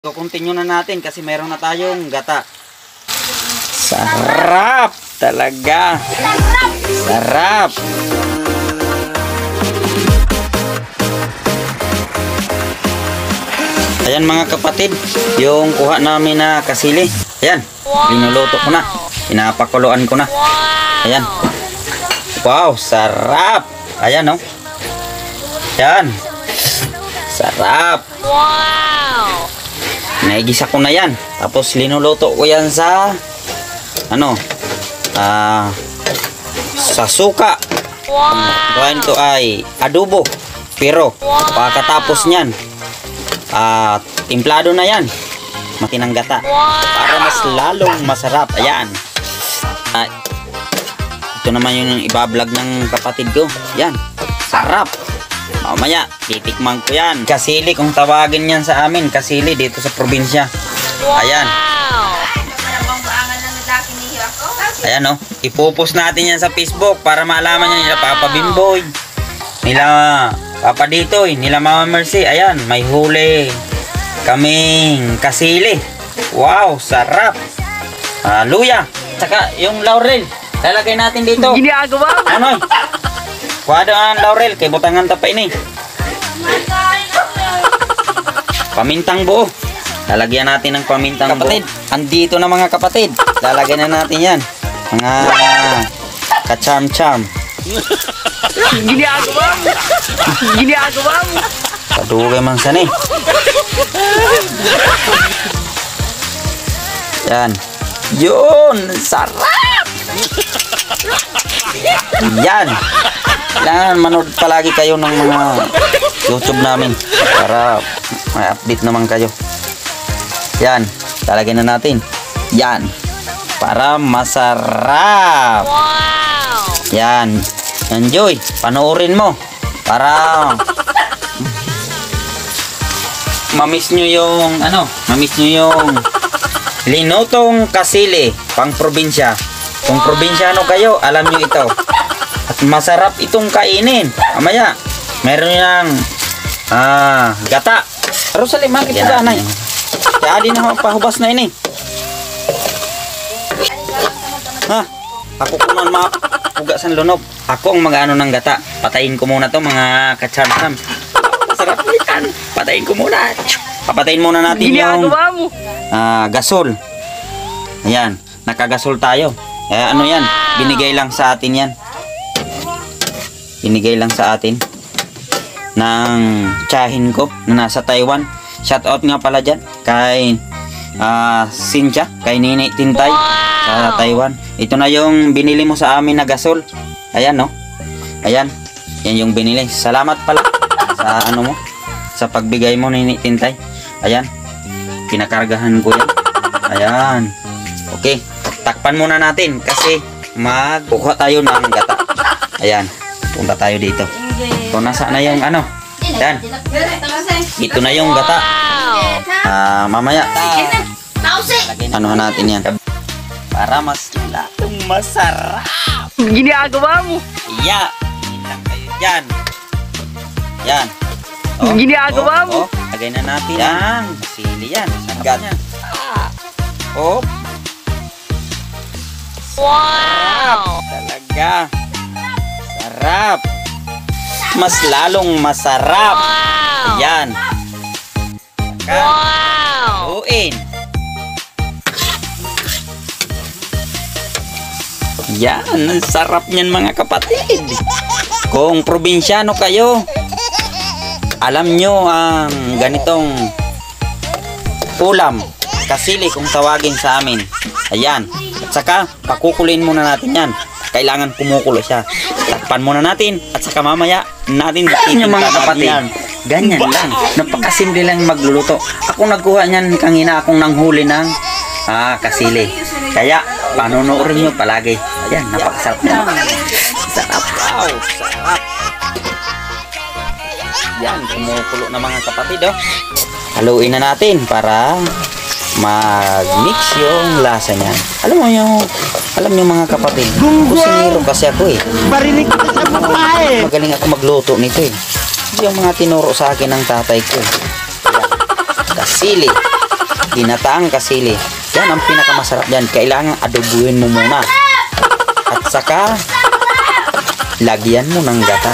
So, continue na natin kasi meron na tayong gata. Sarap talaga. Sarap. Ayan mga kapatid, yung kuha namin na kasili. Ayan, linuluto ko na. Pinapakuluan ko na. Ayan. Wow, sarap. Ayan, oh. Ayan. Sarap. Wow. Naigisa ko na yan. Tapos linuluto ko yan sa sa suka. Gawin to ay adobo. Pero pagkatapos niyan, timplado na yan. Matinang gata. Para mas lalong masarap. Ayan. Ito naman yung ibablog ng kapatid ko. Yan. Sarap. Mamaya, titikman ko yan. Kasili kung tawagin yan sa amin. Kasili dito sa probinsya. Ayan. Ayan, oh. Ipopost natin yan sa Facebook para maalaman niya nila Papa Bimboy, nila Papa Ditoy, nila Mama Mercy. Ayan, may huli kaming kasili. Wow, sarap. Luya. Saka yung laurel. Lalagay natin dito. Ginagawa mo. Ano? Kuwado ang laurel. Kay butangan tapay ni. Pamintang buo. Lalagyan natin ng pamintang kapatid. Andito na mga kapatid. Lalagyan na natin yan. Mga ka-charm-charm. Ginagawa mo. Ginagawa mo. Padugay man sani. Yan. Yun. Sarap. Yan. Kailangan manood palagi kayo ng mga YouTube namin para may update naman kayo. Yan. Talagyan na natin. Yan. Para masarap. Wow. Yan. Enjoy. Panoorin mo. Para mamiss nyo yung mamiss nyo yung linutong kasili pang probinsya. Kung probinsyano kayo, alam nyo ito. At masarap itong kainin. Mamaya, meron yung gata. Pero sa lima kita ganay. Kaya di na pahubas na ini. Ako kunan mapugasan lunob. Ako ang mag-ano ng gata. Patayin ko muna to mga kacharm-charm. Masarap yan. Patayin ko muna. Papatayin muna natin yung gasol. Ayan, nakagasol tayo. Ano yan? Binigay lang sa atin yan. Binigay lang sa atin ng tiyahin ko na nasa Taiwan. Shout out nga pala dyan kay Cynthia, kay Nini Tintay sa Taiwan. Ito na yung binili mo sa amin na gasol. Ayan, no? Ayan. Yan yung binili. Salamat pala sa mo, sa pagbigay mo, Nini Tintay. Ayan. Pinakargahan ko yan. Ayan. Okay. Takpan muna natin kasi magkuha tayo ng gata. Ayan. Punta tayo dito. Kung nasa na yung Ayan. Ito na yung gata. Mamaya. Natin yan. Para mas lalong masarap. Ginagawa mo. Yeah. Ilang kayo dyan. Yan. Ginagawa mo. Lagay na natin. Yan. Sili yan. Sarap yan. Wow. Talaga. Sarap. Mas lalong masarap. Ayan. Wow. Uin. Yan. Sarap niyan mga kapatid. Kung probinsyano kayo, alam nyo ang ganitong ulam. Kasili kung tawagin sa amin. Ayan. At saka, pakukulin muna natin yan. Kailangan kumukulo siya. Takpan muna natin. At saka mamaya natin yung mga kapatid. Ganyan lang. Napakasimple lang magluluto. Ako nagkuha niyan kanina, akong nanghuli ng kasili. Kaya, panonoorin nyo palagi. Ayan, napakasarap niya. Sarap. Wow, sarap. Yan, kumukulo na mga kapatid. Haluin na natin para mag-mix yung lasa niyan. Alam niyo mga kapatid, kusinero kasi ako Marinig ka sa babae. Magaling ako magluto nito Yung mga tinuro sa akin ng tatay ko. Kasili. ginataang kasili. Yan ang pinakamasarap yan. Kailangan adobuhin mo muna. At saka, lagyan mo ng gata.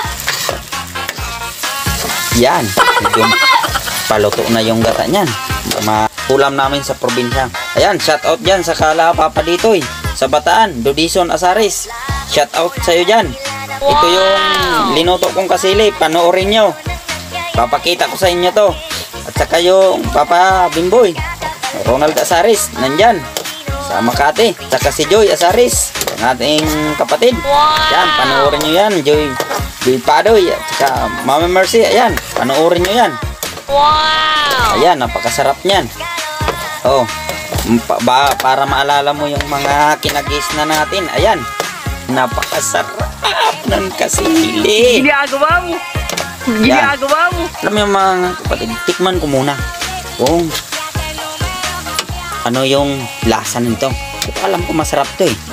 Yan. Medyo paluto na yung gata niyan. Ulam namin sa probinsya. Ayan, shout out dyan sa Kala Papa Ditoy. Sa Bataan, Dodison Asaris. Shout out sa'yo dyan. Ito yung linuto kong kasili. Panoorin nyo. Papakita ko sa inyo to. At saka yung Papa Bimboy, Ronald Asaris, nandyan sa Makati. At saka si Joy Asaris, ang ating kapatid. Yan, panoorin nyo yan. Joy Padoy. At saka Mama Mercy. Ayan, panoorin nyo yan. Ayan, napakasarap niyan. Oh, para maalala mo yung mga kinagis na natin. Ayan, napakasarap ng kasili. Ginagawa mo. Ginagawa mo. Alam mo yung mga kapatid, tikman ko muna kung ano yung lasa nito. Ito alam ko masarap to eh.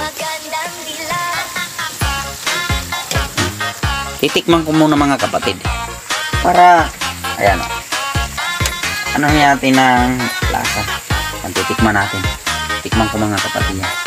Titikman ko muna mga kapatid. Para, ayan o. Ano natin ng lasa? Ang titikman natin. Tikman ko mga kapatid yan.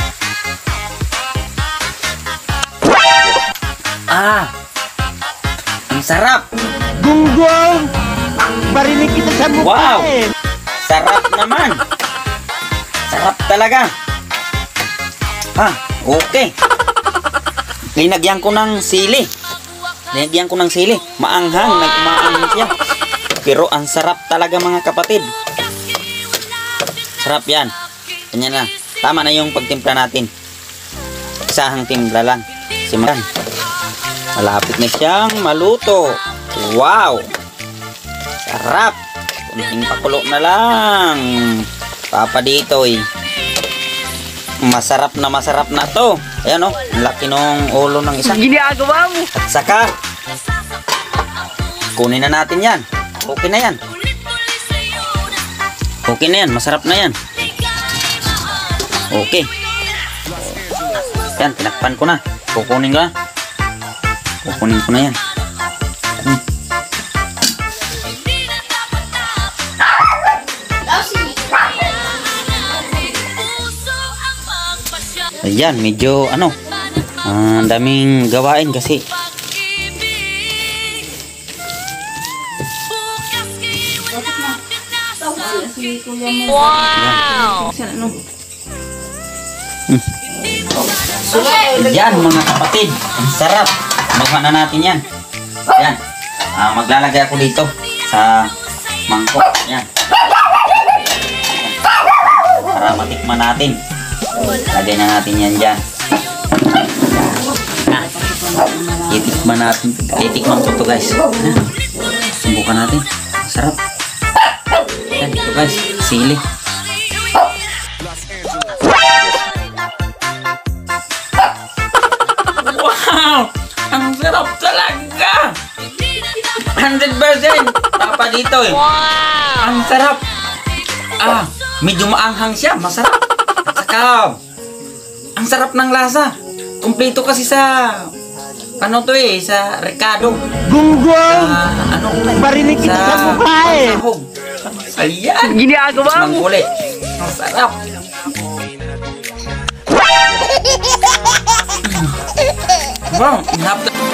Ah! Ang sarap! Gunggong! Barinig kita sa mukha Wow! eh. Sarap naman! Sarap talaga! Ah, okay. Linagyan ko ng sili. Linagyan ko ng sili. Maanghang, nagmaanghang siya. Pero ang sarap talaga mga kapatid. Sarap yan. Ganyan na. Tama na yung pagtimpla natin. Isahang timpla lang. Simulan. Malapit na siyang maluto. Wow! Sarap! Kunting pakulo na lang. Papa Ditoy. Masarap na to. Ayan o. Ang laki ng ulo ng isa. Ginagawa mo. At saka, kunin na natin yan. Okay na yan. Okay na yan. Masarap na yan. Okay. Yan, tinakpan ko na. Kukunin ko na. Kukunin ko na yan. Ayan, medyo ano, ang daming gawain kasi. Wow! Yan mga kapatid, ang sarap. Makuha na natin yan. Yan. Maglalagay ako dito sa mangkok. Yan. Para matikman natin. Lagay na natin yan dyan. Titikman natin. Titikman ko to guys. Subukan natin. Sarap. Yan ito guys. Sili. Wow! Ang sarap talaga! 100% Papa Ditoy. Wow! Ang sarap! Medyo maanghang siya. Masarap. At saka, ang sarap ng lasa. Kumpleto kasi sa ano to eh, sa Ricardo. Gunggong! Ano? Barinig kita sa mukha eh. pansahog. Ayan! Ginagawa mo. Mangkulit. Ang sarap. Wow! Nap